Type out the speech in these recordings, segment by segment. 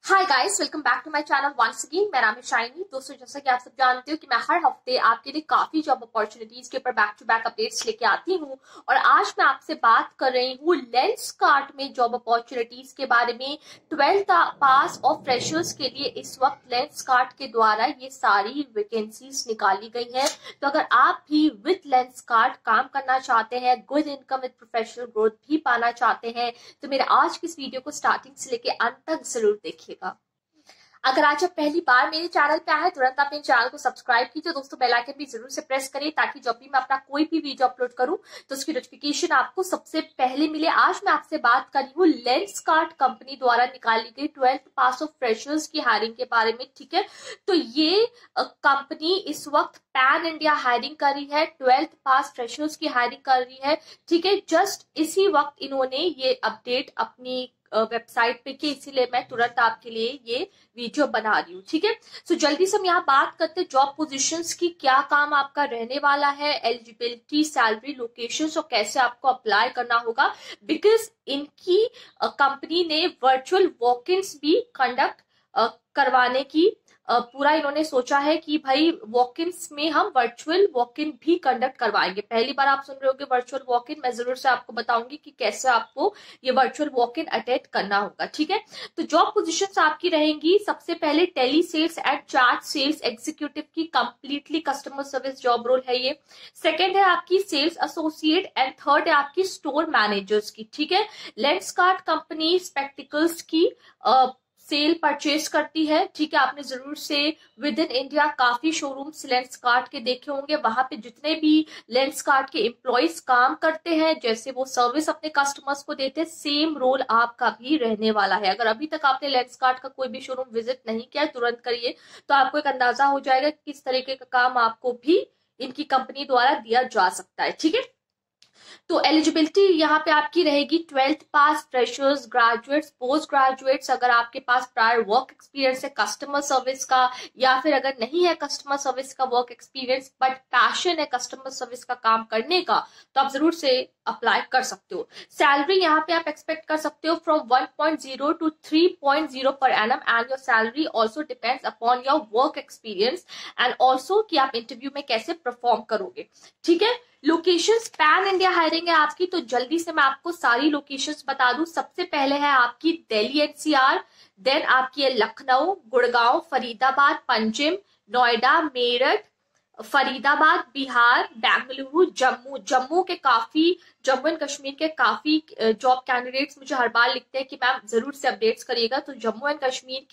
Hi guys, welcome back to my channel once again. मेरा नाम है शाइनी। दोस्तों, जैसा कि आप सब जानते हो कि मैं हर हफ्ते आपके लिए काफी जॉब अपॉर्चुनिटीज के ऊपर बैक टू बैक अपडेट्स लेके आती हूँ। और आज मैं आपसे बात कर रही हूँ लेंसकार्ट में जॉब अपॉर्चुनिटीज के बारे में। 12th पास और फ्रेशर्स के लिए इस वक्त लेंसकार्ट के द्वारा ये सारी वैकेंसीज निकाली गई है। तो अगर आप भी विद लेंसकार्ट काम करना चाहते हैं, good income with professional growth भी पाना चाहते हैं, तो मेरे आज की इस वीडियो को स्टार्टिंग से लेके अंत तक जरूर देखिए। अगर आज आप पहली बार मेरे चैनल पे आए, तुरंत आप मेरे चैनल को सब्सक्राइब कीजिए। दोस्तों, बेल आइकन भी जरूर से प्रेस करें ताकि जब भी मैं अपना कोई भी वीडियो अपलोड करूं तो उसकी नोटिफिकेशन आपको सबसे पहले मिले। आज मैं आपसे बात कर रही हूँ लेंसकार्ट कंपनी द्वारा निकाली गई 12th पास ऑफ फ्रेशर्स की हायरिंग के बारे में। ठीक है, तो ये कंपनी इस वक्त पैन इंडिया हायरिंग कर रही है, 12th पास फ्रेशर्स की हायरिंग कर रही है। ठीक है, जस्ट इसी वक्त इन्होंने ये अपडेट अपनी वेबसाइट पे की, इसीलिए मैं तुरंत आपके लिए ये वीडियो बना रही हूँ। ठीक है, तो जल्दी से हम यहाँ बात करते हैं जॉब पोजीशंस की, क्या काम आपका रहने वाला है, एलिजिबिलिटी, सैलरी, लोकेशंस और कैसे आपको अप्लाई करना होगा। बिकॉज इनकी कंपनी ने वर्चुअल वॉक इन्स भी कंडक्ट करवाने की पूरा इन्होंने सोचा है कि भाई वॉक इन्स में हम वर्चुअल वॉक इन भी कंडक्ट करवाएंगे। पहली बार आप सुन रहे होगे वर्चुअल वॉक इन, मैं जरूर से आपको बताऊंगी कि कैसे आपको ये वर्चुअल वॉक इन अटेंड करना होगा। ठीक है, तो जॉब पोजीशंस आपकी रहेंगी, सबसे पहले tele sales and charge sales executive की completely customer service job role है ये। सेकेंड है आपकी सेल्स एसोसिएट एंड थर्ड है आपकी स्टोर मैनेजर्स की। ठीक है, लेंसकार्ट कंपनी स्पेक्टिकल्स की सेल परचेज करती है। ठीक है, आपने जरूर से विद इन इंडिया काफी शोरूम्स लेंसकार्ट के देखे होंगे। वहां पे जितने भी लेंसकार्ट के एम्प्लॉयज काम करते हैं, जैसे वो सर्विस अपने कस्टमर्स को देते हैं, सेम रोल आपका भी रहने वाला है। अगर अभी तक आपने लेंसकार्ट का कोई भी शोरूम विजिट नहीं किया, तुरंत करिए, तो आपको एक अंदाजा हो जाएगा किस तरीके का काम आपको भी इनकी कंपनी द्वारा दिया जा सकता है। ठीक है, तो एलिजिबिलिटी यहाँ पे आपकी रहेगी 12th pass, freshers, graduates, post graduates. अगर आपके पास प्रायर वर्क एक्सपीरियंस है कस्टमर सर्विस का, या फिर अगर नहीं है कस्टमर सर्विस का वर्क एक्सपीरियंस बट पैशन है कस्टमर सर्विस का काम करने का, तो आप जरूर से अप्लाई कर सकते हो। सैलरी यहाँ पे आप एक्सपेक्ट कर सकते हो from 1.0 to 3.0 per annum, and your salary also depends upon your work experience and also कि आप इंटरव्यू में कैसे परफॉर्म करोगे। ठीक है, लोकेशंस पैन इंडिया हायरिंग है आपकी, तो जल्दी से मैं आपको सारी लोकेशंस बता दूं। सबसे पहले है आपकी दिल्ली एनसीआर, देन आपकी है लखनऊ, गुड़गांव, फरीदाबाद, पंजिम, नोएडा, मेरठ, फरीदाबाद, बिहार, बेंगलुरु, जम्मू। जम्मू एंड कश्मीर के काफी जॉब कैंडिडेट्स मुझे हर बार लिखते हैं कि मैम जरूर से अपडेट्स करिएगा। तो जम्मू एंड कश्मीर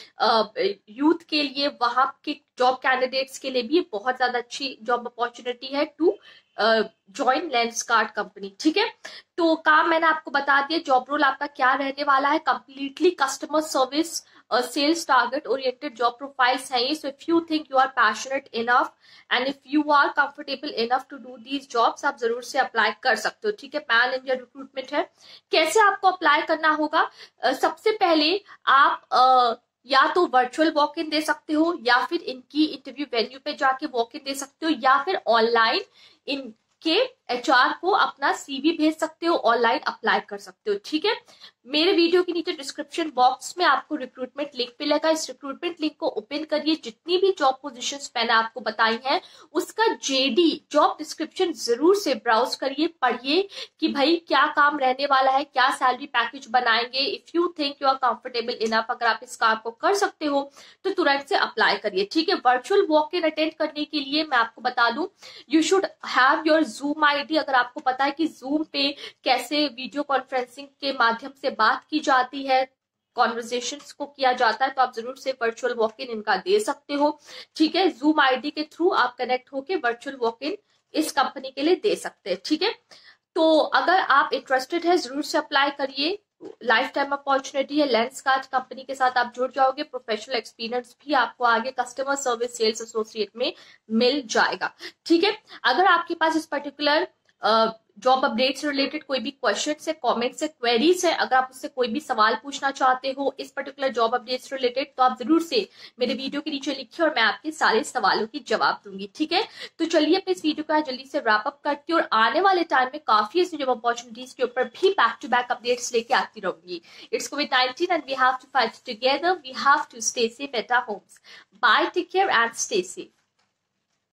के यूथ के लिए, वहां के जॉब कैंडिडेट्स के लिए भी बहुत ज्यादा अच्छी जॉब अपॉर्चुनिटी है टू ज्वाइन लेंसकार्ट कंपनी। ठीक है, तो काम मैंने आपको बता दिया। जॉब रोल आपका क्या रहने वाला है, completely customer service, sales target oriented job profiles हैं ये। So if you think you are passionate enough and if you are comfortable enough to do these jobs, आप जरूर से अप्लाई कर सकते हो। ठीक है, पैन इंडिया रिक्रूटमेंट है। कैसे आपको अप्लाई करना होगा, सबसे पहले आप या तो वर्चुअल वॉक इन दे सकते हो, या फिर इनकी इंटरव्यू वेन्यू पे जाके वॉक इन दे सकते हो, या फिर ऑनलाइन इनके एचआर को अपना सीवी भेज सकते हो, ऑनलाइन अप्लाई कर सकते हो। ठीक है, मेरे वीडियो के नीचे डिस्क्रिप्शन बॉक्स में आपको रिक्रूटमेंट लिंक मिलेगा। इस रिक्रूटमेंट लिंक को ओपन करिए, जितनी भी जॉब पोजीशंस मैंने आपको बताई हैं उसका जेडी जॉब डिस्क्रिप्शन जरूर से ब्राउज करिए, पढ़िए कि भाई क्या काम रहने वाला है, क्या सैलरी पैकेज बनाएंगे। If you think you are comfortable enough, अगर आप इस काम को कर सकते हो तो तुरंत से अप्लाई करिए। ठीक है, वर्चुअल वॉक इन अटेंड करने के लिए मैं आपको बता दूं, you should have your Zoom ID. अगर आपको पता है कि जूम पे कैसे वीडियो कॉन्फ्रेंसिंग के माध्यम से बात की जाती है, कॉन्वर्जेशंस को किया जाता है, तो आप जरूर से वर्चुअल वॉक इन इनका दे सकते हो। ठीक है, जूम आईडी के थ्रू आप कनेक्ट होके वर्चुअल वॉक इन इस कंपनी के लिए दे सकते हैं। ठीक है, तो अगर आप इंटरेस्टेड है जरूर से अप्लाई करिए। लाइफ टाइम अपॉर्चुनिटी है, लेंसकार्ट कंपनी के साथ आप जुड़ जाओगे, प्रोफेशनल एक्सपीरियंस भी आपको आगे कस्टमर सर्विस सेल्स एसोसिएट में मिल जाएगा। ठीक है, अगर आपके पास इस पर्टिकुलर जॉब अपडेट से रिलेटेड कोई भी क्वेश्चन है, कमेंट्स है, क्वेरीज है, अगर आप उससे कोई भी सवाल पूछना चाहते हो इस पर्टिकुलर जॉब अपडेट से रिलेटेड, तो आप जरूर से मेरे वीडियो के नीचे लिखिए और मैं आपके सारे सवालों की जवाब दूंगी। ठीक है, तो चलिए अपने इस वीडियो को जल्दी से रैप अप करती हूँ और आने वाले टाइम में काफी ऐसी जॉब अपॉर्चुनिटीज के ऊपर भी बैक टू बैक अपडेट्स लेके आती रहूंगी। इट्स कोविड-19 and we have to fight together, we have to stay safe at our homes. Bye, take care and stay safe.